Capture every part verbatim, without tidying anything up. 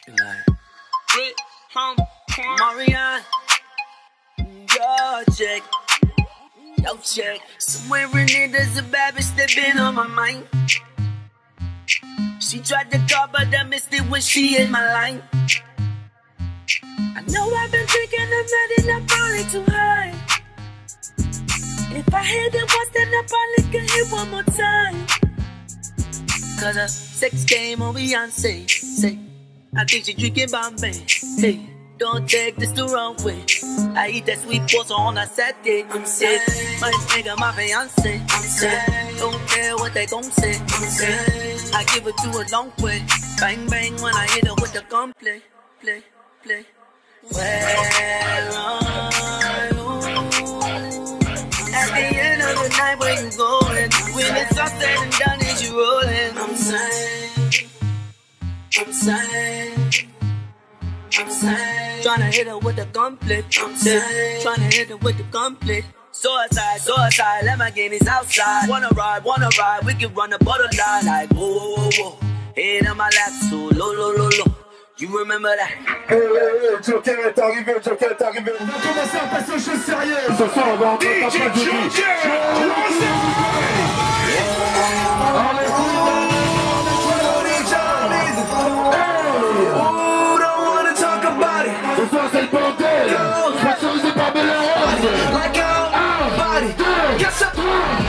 looking like? Marianne, yo check, yo check. Somewhere in there there's a bad bitch that been on my mind. She tried to call but I missed it when she in my line. I know I've been thinking I'm not enough, probably too high. If I hit it once then I probably can hit one more time. Cause a sex game on Beyonce, say I think she drinking Bombay. Hey, don't take this the wrong way. I eat that sweet pasta on a Saturday. I'm sad, my nigga, my fiance. I'm sad, don't care what they gon' say. I'm sad, I give it to a long way. Bang bang when I hit her with the gun play, play, play. Where are you? At the end of the night, where you going? When it's all said and done, is you rolling? I'm sad, I'm sad. I'm sad. Tryna hit her with the gunplay. I'm sad. Tryna hit her with the gunplay. Suicide, suicide, Lamborghinis outside. Wanna ride, wanna ride, we can run the borderline. Like, whoa, whoa, whoa, whoa. Head on my lap, so low, low, low, low. You remember that? Hey, hey, hey, Joker est arrivé, Joker est arrivé. On va commencer à passer aux choses sérieuses. Ce soir, on va entrer dans pas de vie. Ce soir, c'est le bordel. Sponsorisé par Bel Air. Like a body. Guess up.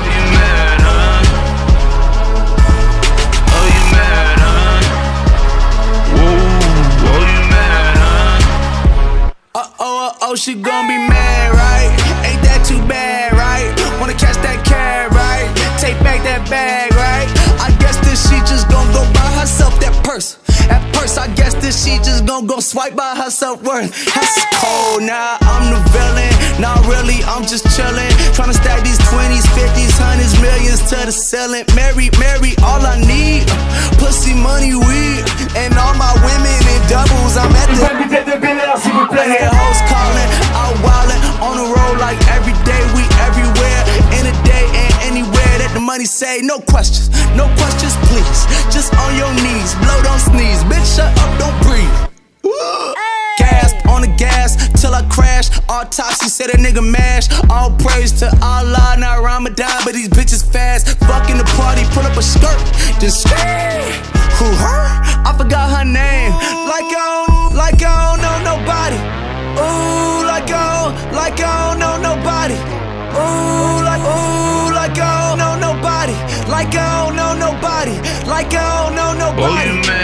Uh-oh, uh-oh, she gon' be mad, right? Ain't that too bad, right? Wanna catch that cab, right? Take back that bag, right? I guess this she just gon' go buy herself that purse. That purse, I guess this she just gon' go swipe by her self-worth. That's cold, now I'm the villain. Not really, I'm just chillin'. Tryna stack these twenties, fifties, hundreds, millions to the ceiling. Mary, Mary, all I need, pussy, money, weed, and all my women in doubles. I'm at the hoes calling, out wildin', on the road like every day, we everywhere, in a day and anywhere that the money say. No questions, no questions, please. Just on your knees, blow, don't sneeze. Bitch, shut up, don't breathe. Gas on the gas till I crash. Autopsy said a nigga mash. All praise to Allah, not Ramadan, but these bitches fast. Fucking the party, pull up a skirt, just scream. Who her? I forgot her name. Like I don't, like I don't know nobody. Ooh, like I don't, like I don't know nobody. Ooh, like, ooh, like I don't know nobody. Like I don't know nobody. Like I don't know nobody.